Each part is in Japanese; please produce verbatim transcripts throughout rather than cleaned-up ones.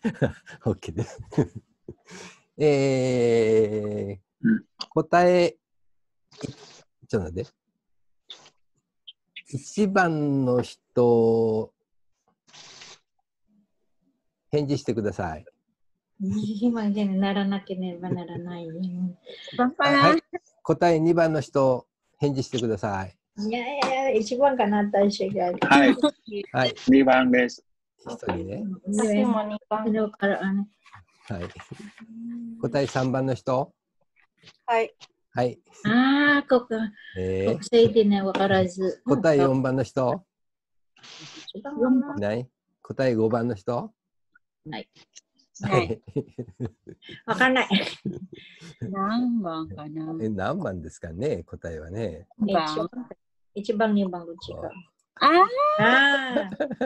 OK です。えー、答え、ちょっと待って。いちばんの人、返事してください。 今ならなければならない。 はい。答えにばんの人、返事してください。 いやいやいや、いちばんかな、私が。 はい。 はい。 にばんです。 ひとりね。 私もにばん。 はい。答えさんばんの人。 はい。 はい。 ああ、ここ。 え国際でね、わからず。 ー、答えよんばんの人。ない。答えごばんの人。 はい。 はい。 わかんない。 何番かな。 え、何番ですかね、答えはね。 いちばん、にばんどっちか。 ああ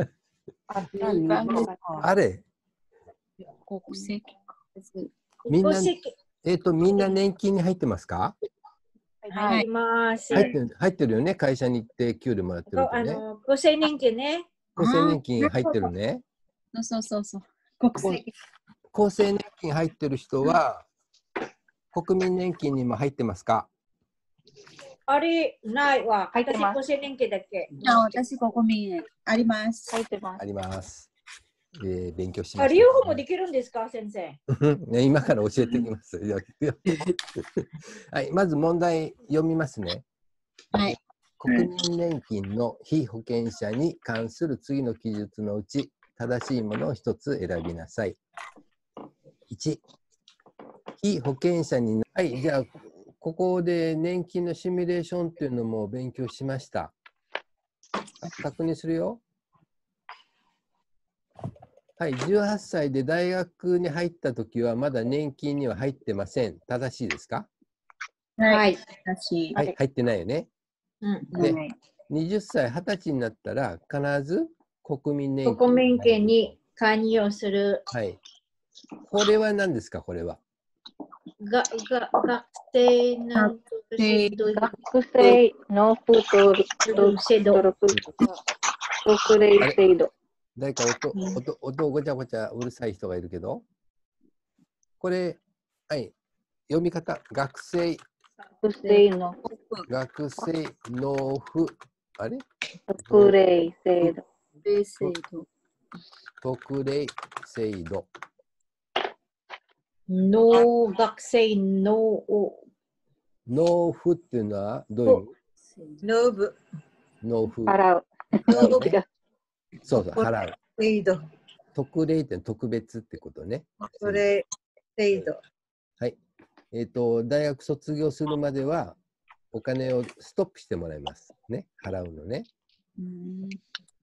あ。 あれ。 国籍。 みんな、えっと、みんな年金に入ってますか？ 入ります。 入ってる、入ってるよね、会社に行って給料もらってるとね。 厚生年金ね。 厚生年金入ってるね。 そうそうそう。国籍。 厚生年金入ってる人は、国民年金にも入ってますか？ あれ、ないわ。入ってます。厚生年金だっけ。 あ、私国民あります。 入ってます。 あります。えー、勉強しまあ、 した。 両方もできるんですか、先生。 ね、今から教えてみます。はい、まず問題読みますね。 はい。 国民年金の被保険者に関する次の記述のうち、正しいものを一つ選びなさい。いち、被保険者に、はい、じゃあ、ここで年金のシミュレーションっていうのも勉強しました。確認するよ。はい、じゅうはっさいで大学に入ったときはまだ年金には入ってません。正しいですか？ はい。正しい。 はい、入ってないよね。 うん、 で、はたち、はたちになったら必ず国民年金。 国民権に加入する。 はい。これは何ですか、これは。 が、が、学生の学生の不登録制度。 特例制度。 誰か音、音、音ごちゃごちゃうるさい人がいるけど。これ、はい。読み方、学生。 学生の。 学生納付。あれ特例制度。 特例制度。 納学生納納付っていうのはどういう意味？ 納付。 納付。 払う。 そうそう、払う。 制度。 特例って特別ってことね。 特例制度。 はい。えっと、大学卒業するまでは、お金をストップしてもらいます。ね。払うのね。